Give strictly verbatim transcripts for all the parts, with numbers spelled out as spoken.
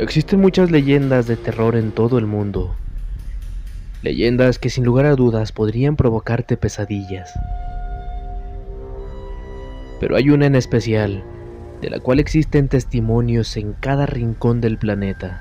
Existen muchas leyendas de terror en todo el mundo. Leyendas que sin lugar a dudas podrían provocarte pesadillas. Pero hay una en especial, de la cual existen testimonios en cada rincón del planeta.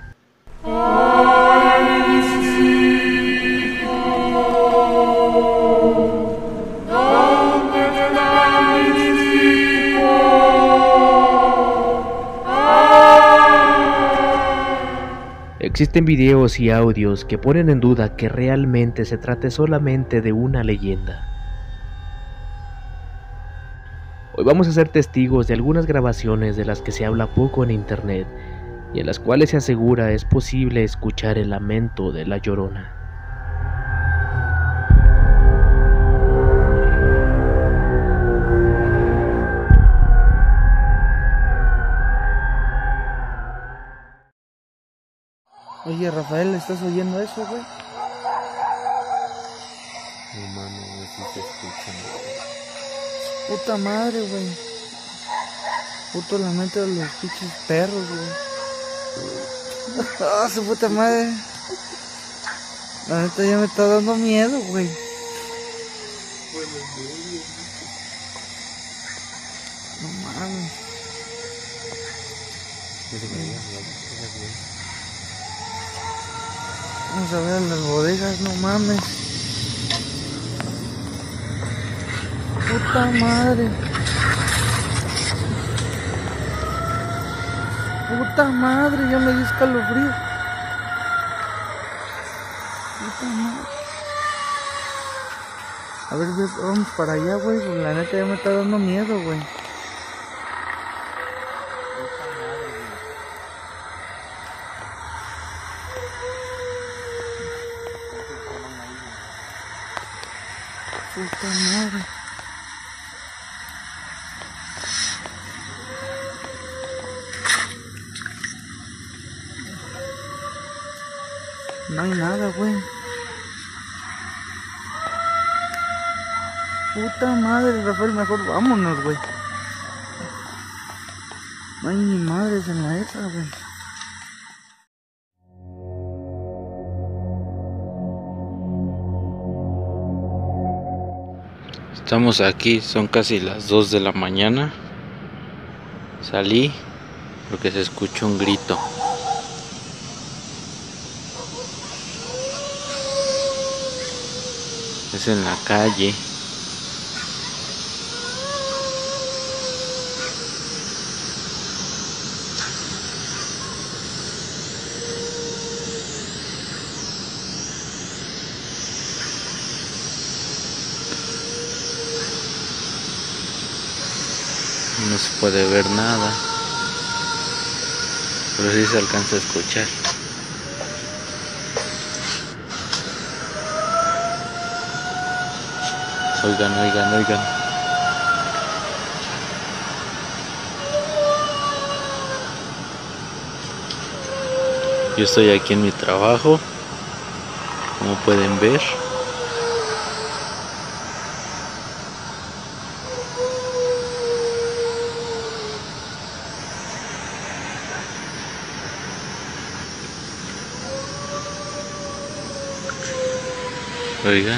Existen videos y audios que ponen en duda que realmente se trate solamente de una leyenda. Hoy vamos a ser testigos de algunas grabaciones de las que se habla poco en internet y en las cuales se asegura es posible escuchar el lamento de la Llorona. Oye, Rafael, ¿estás oyendo eso, güey? No mames, no sé si se escucha. Puta madre, güey. Puto lamento de los pinches perros, güey. Ah, su puta madre. La neta ya me está dando miedo, güey. No mames. Vamos a ver las bodegas, no mames. Puta madre. Puta madre, ya me dio escalofrío. Puta madre. A ver, vamos para allá, güey. Pues la neta ya me está dando miedo, güey. Puta madre. No hay nada, güey. Puta madre, Rafael, mejor vámonos, güey. No hay ni madres en la esa, güey. Estamos aquí, son casi las dos de la mañana. Salí porque se escuchó un grito. Es en la calle. No se puede ver nada, pero sí se alcanza a escuchar. Oigan, oigan, oigan. Yo estoy aquí en mi trabajo, como pueden ver. Oigan.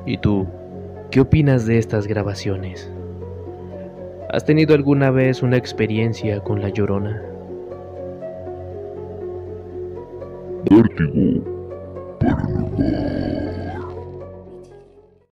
¿Y tú, qué opinas de estas grabaciones? ¿Has tenido alguna vez una experiencia con La Llorona? Vértigo Paranormal.